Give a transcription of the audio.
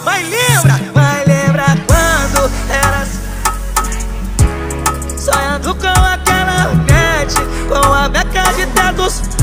Vai lembra quando era sonhando com aquela net, com a beca de tetos.